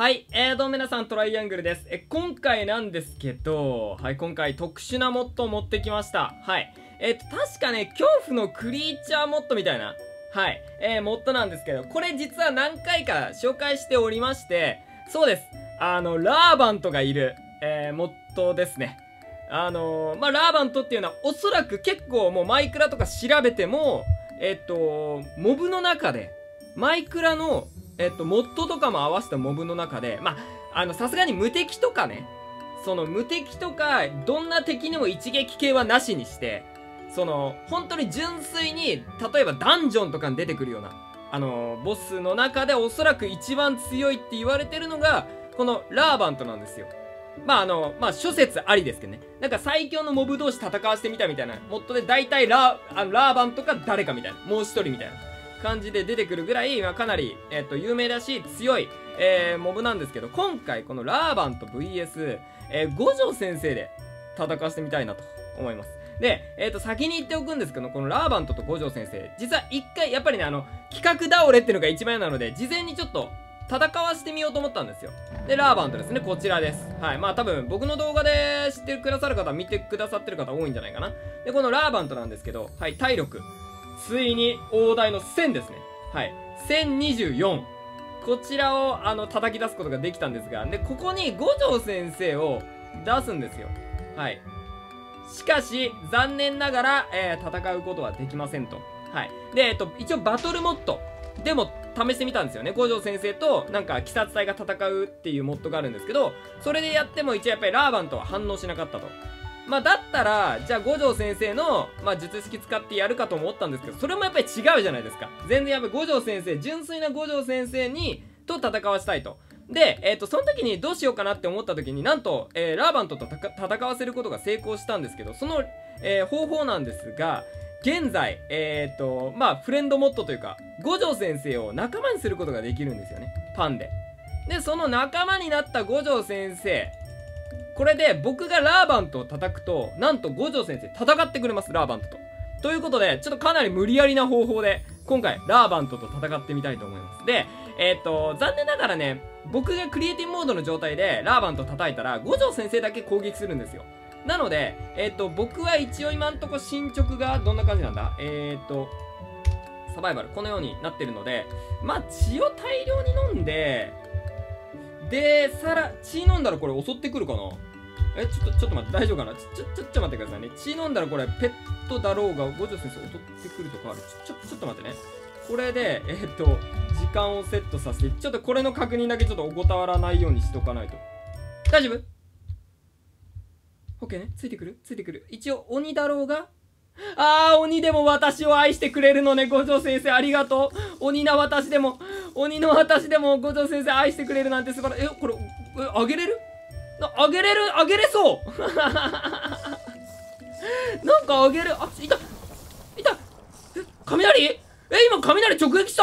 はい、どうも皆さん、トライアングルです。今回なんですけど、はい、今回特殊なモッドを持ってきました。はい。確かね、恐怖のクリーチャーモッドみたいな、はい、モッドなんですけど、これ実は何回か紹介しておりまして、そうです。ラーバントがいる、モッドですね。ラーバントっていうのは、おそらく結構もうマイクラとか調べても、モブの中で、マイクラの、モッドとかも合わせたモブの中で、さすがに無敵とかね、その無敵とか、どんな敵にも一撃系はなしにして、本当に純粋に、例えばダンジョンとかに出てくるような、ボスの中でおそらく一番強いって言われてるのが、このラーバントなんですよ。諸説ありですけどね。なんか最強のモブ同士戦わせてみたみたいな、モッドで大体ラーバントか誰かみたいな、もう一人みたいな感じで出てくるぐらい、かなり、有名だし、強い、モブなんですけど、今回このラーバント VS、五条先生で戦わせてみたいなと思います。で、先に言っておくんですけど、このラーバントと五条先生、実は一回、やっぱりね、企画倒れっていうのが一番嫌なので、事前にちょっと、戦わせてみようと思ったんですよ。で、ラーバントですね。こちらです。はい。多分、僕の動画で知ってくださる方、見てくださってる方多いんじゃないかな。で、このラーバントなんですけど、はい、体力。ついに、大台の1000ですね。はい。1024。こちらを、叩き出すことができたんですが、で、ここに五条先生を出すんですよ。はい。しかし、残念ながら、戦うことはできませんと。はい。で、一応バトルモッドでも試してみたんですよね。五条先生と、なんか、鬼殺隊が戦うっていうモッドがあるんですけど、それでやっても一応やっぱりラーバントは反応しなかったと。だったら、じゃあ五条先生の、術式使ってやるかと思ったんですけど、それもやっぱり違うじゃないですか。全然やっぱり五条先生、純粋な五条先生と戦わせたいと。で、その時にどうしようかなって思った時に、なんと、ラーバントと戦わせることが成功したんですけど、その、方法なんですが、現在、フレンドモッドというか、五条先生を仲間にすることができるんですよね。パンで。で、その仲間になった五条先生、これで僕がラーバントを叩くと、なんと五条先生戦ってくれます、ラーバントと。ということで、ちょっとかなり無理やりな方法で、今回、ラーバントと戦ってみたいと思います。で、残念ながらね、僕がクリエイティブモードの状態でラーバント叩いたら、五条先生だけ攻撃するんですよ。なので、僕は一応今んとこ進捗がどんな感じなんだサバイバル、このようになってるので、血を大量に飲んで、で、血飲んだらこれ襲ってくるかな。ちょっと待って、大丈夫かな。ちょっと待ってくださいね。血飲んだらこれ、ペットだろうが、五条先生襲ってくるとかある。ちょっと待ってね。これで、時間をセットさせて、ちょっとこれの確認だけちょっと怠らないようにしとかないと。大丈夫？ OK ね。ついてくる。一応、鬼だろうが。鬼でも私を愛してくれるのね、五条先生、ありがとう。鬼の私でも五条先生愛してくれるなんて素晴らしい。これ、あげれる？あげれそうなんかあげる。いた雷？今雷直撃した？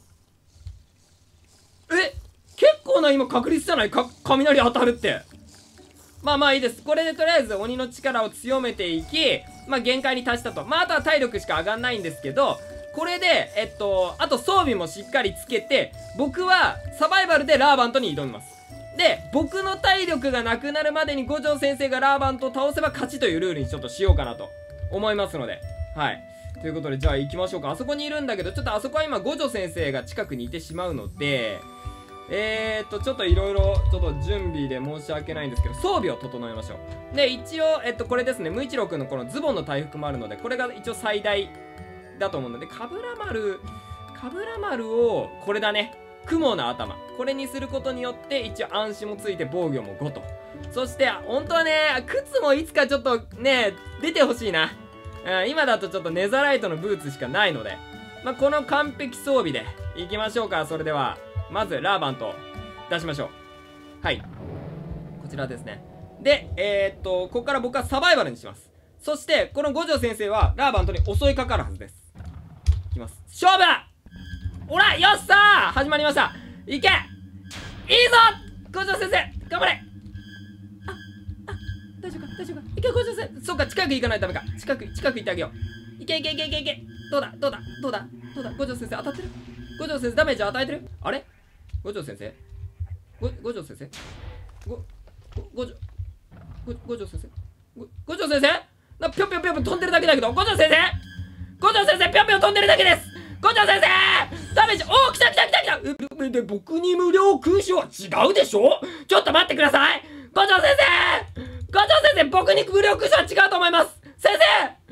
結構な今確率じゃない？雷当たるって。いいです。これでとりあえず鬼の力を強めていき、限界に達したと。あとは体力しか上がんないんですけど、これで、あと装備もしっかりつけて、僕はサバイバルでラーバントに挑みます。で、僕の体力がなくなるまでに五条先生がラーバントを倒せば勝ちというルールにちょっとしようかなと思いますので。はい。ということで、じゃあ行きましょうか。あそこにいるんだけど、ちょっとあそこは今五条先生が近くにいてしまうので、ちょっといろいろ、ちょっと準備で申し訳ないんですけど、装備を整えましょう。で、一応、これですね、無一郎くんのこのズボンの回復もあるので、これが一応最大だと思うので、かぶら丸を、これだね。雲の頭。これにすることによって、一応暗視もついて防御も5と。そして、本当はね、靴もいつかちょっとね、出てほしいな。今だとちょっとネザライトのブーツしかないので、この完璧装備で行きましょうか。それでは。まず、ラーバント、出しましょう。はい。こちらですね。で、ここから僕はサバイバルにします。そして、この五条先生は、ラーバントに襲いかかるはずです。いきます。勝負だ！おら！よっしゃー！始まりました。いけ！いいぞ！五条先生！頑張れ！大丈夫か？いけ、五条先生！そうか、近く行かないとダメか。近く行ってあげよう。いけ。どうだ五条先生当たってる？五条先生ダメージ与えてる？あれ？五条先生五条先生五条先生五条先生ぴょんぴょんぴょん飛んでるだけだけど、五条先生ぴょんぴょん飛んでるだけです。五条先生ダメージ、おお、来たで、僕に無料空襲は違うでしょ。ちょっと待ってください。五条先生僕に無料空襲は違うと思います。先生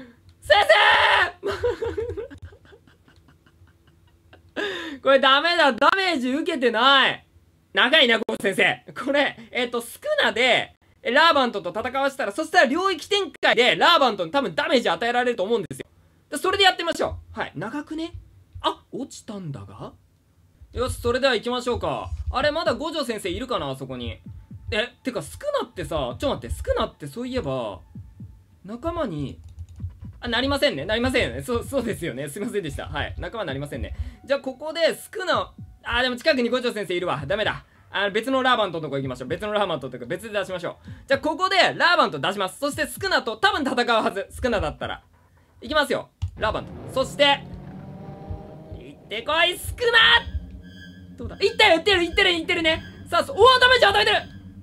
これダメだ、ダメージ受けてない。長いな、ゴー先生。これ、スクナで、ラーバントと戦わせたら、そしたら領域展開で、ラーバントに多分ダメージ与えられると思うんですよ。それでやってみましょう。はい。長くね？あ、落ちたんだが？よし、それでは行きましょうか。あれ、まだ五条先生いるかな、あそこに。てか、スクナってさ、ちょっと待って、スクナってそういえば、仲間に、なりませんね。なりませんよね。そうですよね。すいませんでした。はい。仲間になりませんね。じゃあ、ここで、スクナ、でも近くに五条先生いるわ。ダメだ。別のラーバントのとこ行きましょう。別のラーバントとか別で出しましょう。じゃあ、ここで、ラーバント出します。そして、スクナと多分戦うはず。スクナだったら。いきますよ。ラーバント。そして、行ってこい、スクナどうだ？行ってるね。さあ、おお、ダメージ与えてる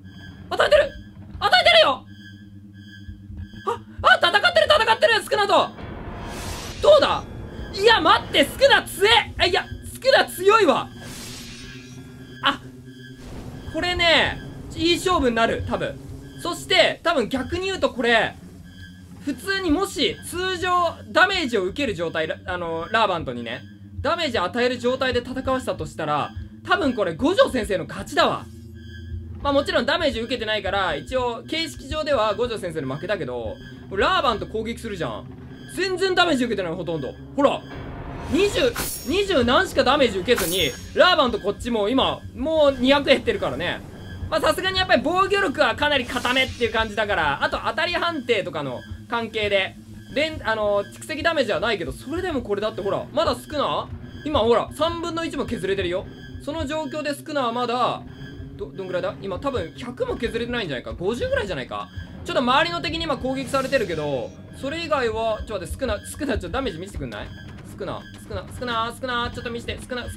よ。戦ってるスクナと。どうだ？いや、待って、スクナ強え。いや、スクナ強いわ。これね、いい勝負になる、多分。そして、多分逆に言うとこれ、普通にもし、通常、ダメージを受ける状態、ラーバントにね、ダメージ与える状態で戦わせたとしたら、多分これ、五条先生の勝ちだわ。まあもちろんダメージ受けてないから、一応、形式上では五条先生の負けだけど、ラーバント攻撃するじゃん。全然ダメージ受けてない、ほとんど。ほら20何しかダメージ受けずに、ラーバントこっちも今、もう200減ってるからね。まあさすがにやっぱり防御力はかなり固めっていう感じだから、あと当たり判定とかの関係で、蓄積ダメージはないけど、それでもこれだってほら、まだ少な？今ほら、3分の1も削れてるよ。その状況で少なはまだ、どんぐらいだ？今多分100も削れてないんじゃないか？ 50 ぐらいじゃないか？ちょっと周りの敵に今攻撃されてるけど、それ以外は、ちょっと待って、少な、ちょっとダメージ見せてくんない？少な、ちょっと見せて、少なくん、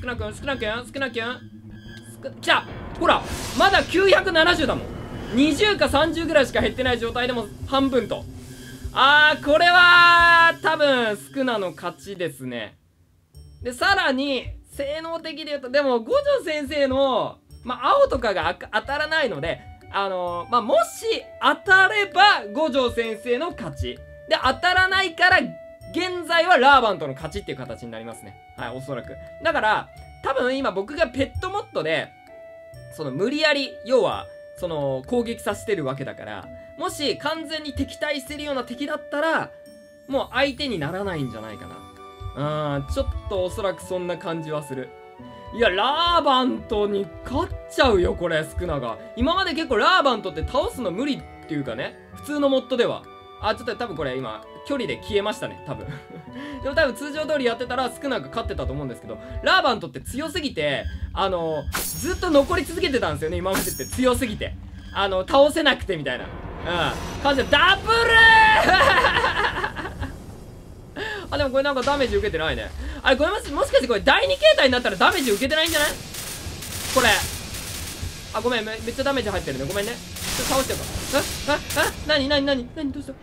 来た！ほら、まだ970だもん。20か30ぐらいしか減ってない状態でも半分と。これは、多分、スクナの勝ちですね。で、さらに、性能的で言うと、でも、五条先生の、青とかが当たらないので、もし当たれば、五条先生の勝ち。で、当たらないから、現在はラーバントの勝ちっていう形になりますね。はい、おそらく。だから、多分今僕がペットモッドで、無理やり、要は、攻撃させてるわけだから、もし完全に敵対してるような敵だったら、もう相手にならないんじゃないかな。ちょっとおそらくそんな感じはする。いや、ラーバントに勝っちゃうよ、これ、スクナが。今まで結構ラーバントって倒すの無理っていうかね、普通のモッドでは。ちょっと多分これ今、距離で消えましたね、多分。でも多分通常通りやってたらスクナが勝ってたと思うんですけど、ラーバントって強すぎて、ずっと残り続けてたんですよね、今までって強すぎて。倒せなくてみたいな。感じで、ダブルでもこれなんかダメージ受けてないね。これもしかしてこれ第2形態になったらダメージ受けてないんじゃない？これ。ごめん、めっちゃダメージ入ってるね。ごめんね。ちょっと倒してよ。なにどうした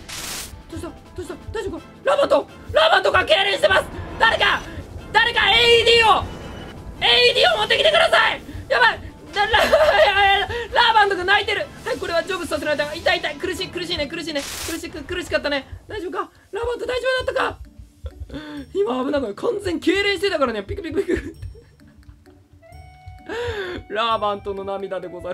大丈夫か？ラーバントが痙攣してます。誰か AED を持ってきてください。やばい。ラーバントが泣いてる。はい、これは成仏させられた。痛い。苦しかったね。大丈夫か？ラーバント大丈夫だったか？今危なく完全痙攣してたからね。ピクピクラーバントの涙でござる。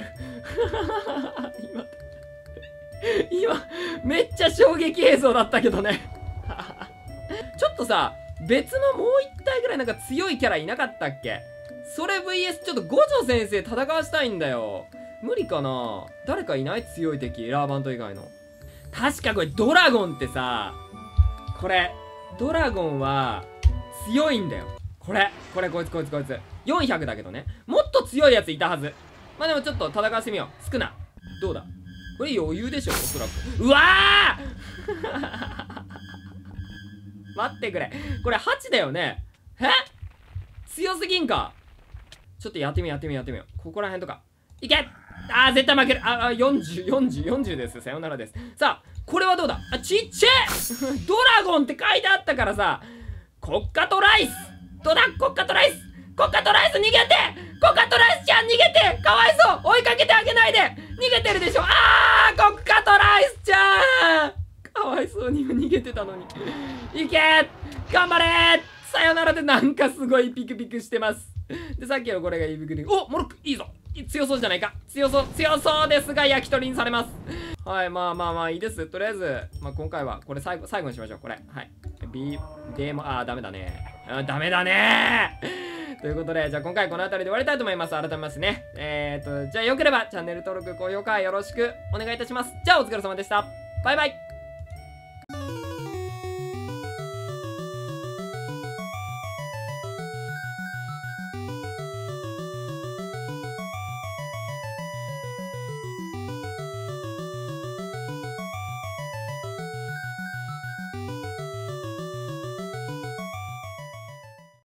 今めっちゃ衝撃映像だったけどね。ちょっとさ、別のもう一体ぐらいなんか強いキャラいなかったっけ？それ VS ちょっと五条先生戦わしたいんだよ。無理かな？誰かいない？強い敵、ラーバント以外の。確かこれドラゴンってさ、これドラゴンは強いんだよ。こいつ400だけどね。もっと強いやついたはず。でもちょっと戦わせてみよう。少な。どうだ？これ余裕でしょ、おそらく。うわー待ってくれ。これ8だよね。強すぎんか。ちょっとやってみよう。ここら辺とか。 いけ。絶対負ける。40です。さよならです。さあ、これはどうだ。ちっちゃいドラゴンって書いてあったからさ、国家トライス。どうだ国家トライス。国家トライス逃げて。国家トライスちゃん逃げて。かわいそう。追いかけてあげないで。逃げてるでしょ。国家トライスちゃんかわいそうに逃げてたのに。いけ。頑張れ。さよならでなんかすごいピクピクしてます。で、さっきのこれがイブグリーン。おモロックいいぞ。強そうじゃないか。強そうですが焼き鳥にされます。はい、まあいいです。とりあえず、今回はこれ最後にしましょう。これ。はい。でも、ダメだね。ダメだねということで、じゃあ今回この辺りで終わりたいと思います。改めましてね。じゃあよければチャンネル登録、高評価よろしくお願いいたします。じゃあお疲れ様でした。バイバイ。